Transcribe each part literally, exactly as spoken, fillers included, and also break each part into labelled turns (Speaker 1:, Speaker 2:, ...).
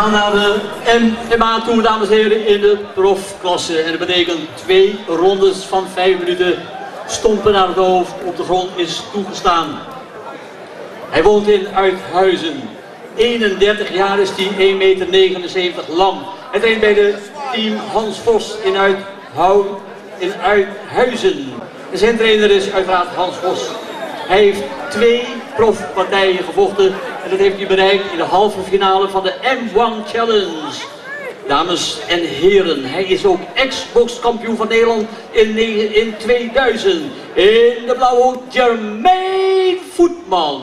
Speaker 1: gaan naar de M M A toe, dames en heren, in de profklasse. En dat betekent twee rondes van vijf minuten. Stompen naar het hoofd op de grond is toegestaan. Hij woont in Uithuizen. eenendertig jaar is hij, één meter negenenzeventig lang. Hij traint bij de team Hans Vos in, Uithou, in Uithuizen. En zijn trainer is uiteraard Hans Vos. Hij heeft twee profpartijen gevochten en dat heeft hij bereikt in de halve finale van de M één Challenge. Dames en heren, hij is ook ex-bokskampioen van Nederland in, in tweeduizend. In de blauwe Jermaine Voetman.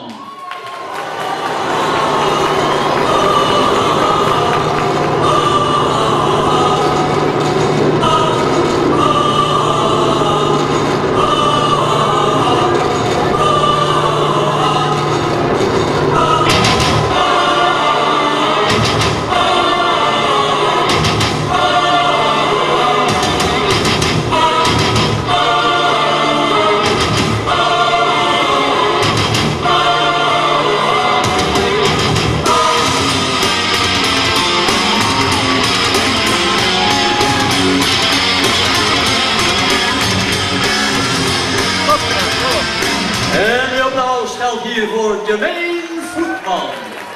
Speaker 1: En de applaus geldt hier voor Jermaine Voetman.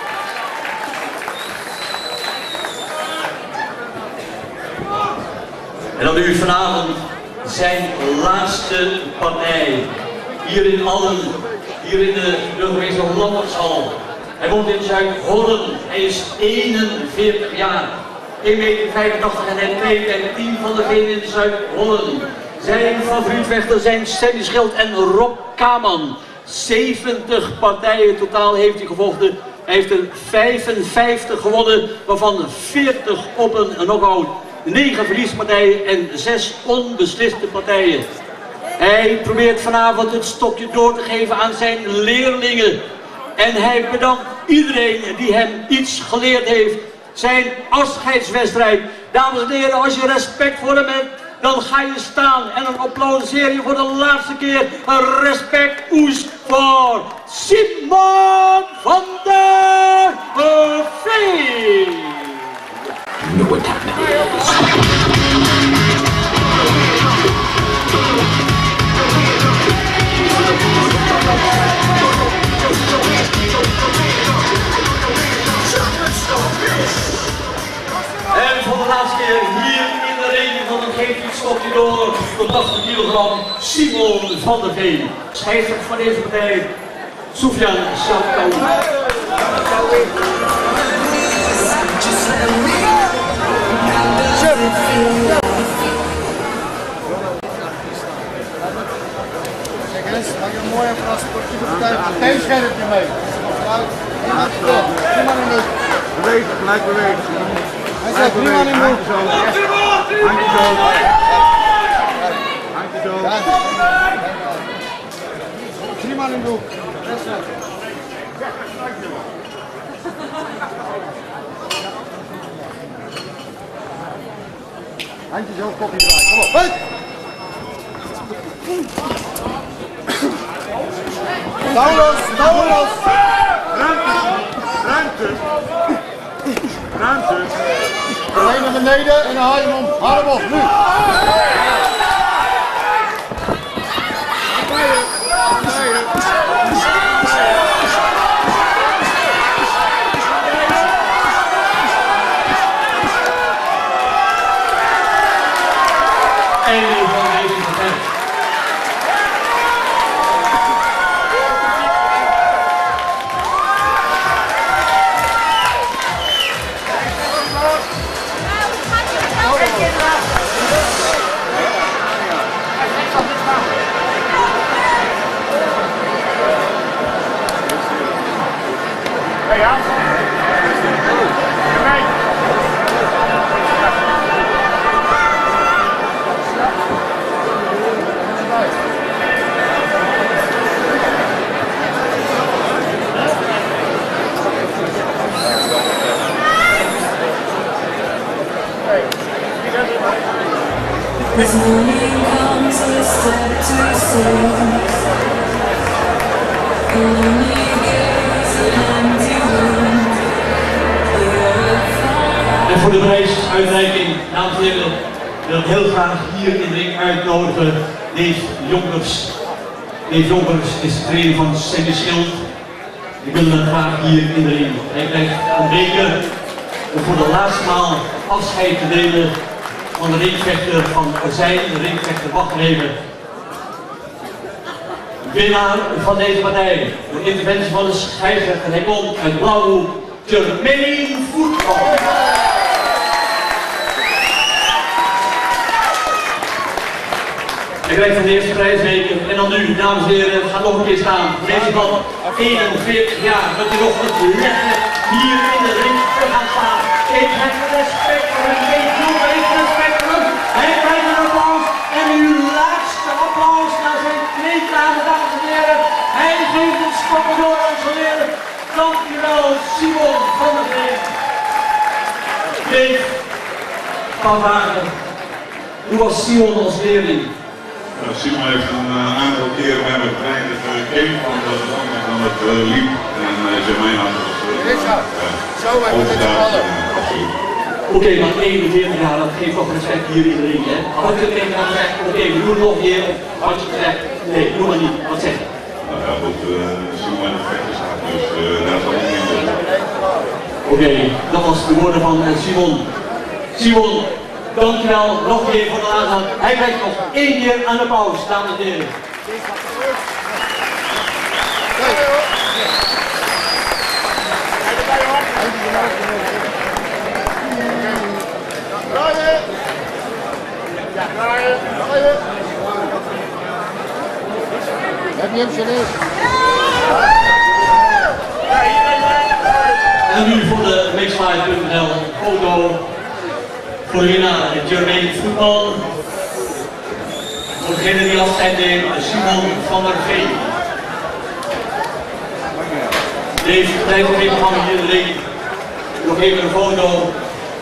Speaker 1: En dan nu vanavond zijn laatste partij. Hier in Allen, hier in de burgemeester Lammertshal. Hij woont in Zuid-Holland. Hij is eenenveertig jaar. één meter vijfentachtig en hij traint bij het team van de Veen in Zuid-Holland. Zijn favorietvechter zijn Sandy Schild en Rob Kaman. zeventig partijen totaal heeft hij gevochten. Hij heeft er vijfenvijftig gewonnen, waarvan veertig op een knockout. negen verliespartijen en zes onbesliste partijen. Hij probeert vanavond het stokje door te geven aan zijn leerlingen. En hij bedankt iedereen die hem iets geleerd heeft. Zijn afscheidswedstrijd. Dames en heren, als je respect voor hem hebt, dan ga je staan en dan applaudisseer je voor de laatste keer. Een respect oes voor Simon van der Veen.
Speaker 2: You know what time it is.
Speaker 1: En voor de laatste keer hier in de regen van een geeft het stokje door voor tachtig kilogram Simon van der Veen. Scheidsrechter van deze partij, Soufiane Chalkaoui.
Speaker 3: Kijk eens, maak je een mooie en sportieve partij. Meteen scherp je mee. Prima in de
Speaker 4: Bewegen, gelijk bewegen.
Speaker 3: Hij zegt prima in de
Speaker 4: Handje zo. Handje zo. Handje zo.
Speaker 3: Prima in de hoek. Handje zo, kopje draaien. Kom op, uit! Touw los, touw los!
Speaker 4: Ruimte. Ruimte. Ruimte.
Speaker 3: Alleen naar beneden en dan haal je hem om. Haal hem op, nu!
Speaker 5: This morning comes a step too soon. Only gaze an empty room. You're a
Speaker 1: voor de prijsuitreiking, dames en heren, wil ik heel graag hier in de ring uitnodigen Dave Jonkers. Dave Jonkers is de trainer van Sammy Schild. Ik wil hem graag hier in de ring. Hij krijgt een beker om voor de laatste maal afscheid te delen van de ringvechter van zijn ringvechter Wachtleven. Winnaar van deze partij, de interventie van de scheidsrechter, hij komt uit Blauwhoek, Jermaine Voetbal. Hij krijgt van de eerste prijsbeker en dan nu, dames en heren, ga nog een keer staan. Deze man, eenenveertig jaar, dat hij nog het lekker hier in de ring te gaan staan. Ik heb respect voor hem, ik heb respect voor hem. Hij krijgt een applaus en uw laatste applaus naar zijn kleedkamer, dames en heren. Hij geeft het stoppen door onze leren. Dankjewel, Simon van der Veen. Dave, van Wagen, hoe was Simon als leerling?
Speaker 6: Uh, Simon heeft een uh, aantal keren met me getraind, dus ik ken van dat het anders dan het uh, liep. En uh, Jermaine had het uh,
Speaker 3: Zo hebben we dit gevallen.
Speaker 1: Oké, okay, maar eenenveertig jaar, dat geeft toch respect hier in de ring, hè? Had je tegen hem gezegd, oké, okay, we doen het nog een keer, had je gezegd, nee, doe maar niet, wat zeg je?
Speaker 6: Nou ja, goed, uh, Simon in de vechter staat, dus uh, daar zal ik niet in.
Speaker 1: Oké, okay, dat was de woorden van uh, Simon. Simon, dankjewel nog een keer voor de aandacht. Hij krijgt nog één keer aan de pauze, dames en heren.
Speaker 3: Heb je hem serieus?
Speaker 1: En nu voor de Mixlive punt n l foto voor de winnaar Jermaine Voetbal. Voor degene die afscheid neemt, Simon van der Veen. Deze blijft nog even hangen hier in de ring. Nog even een foto.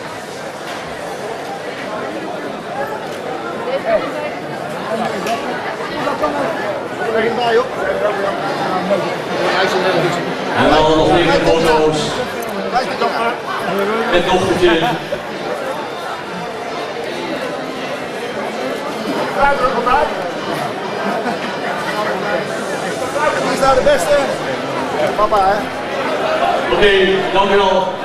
Speaker 1: En dan nog even foto's. Met dochtertje.
Speaker 3: Wie is nou de beste? Papa, hè?
Speaker 1: Oké, okay, dankjewel.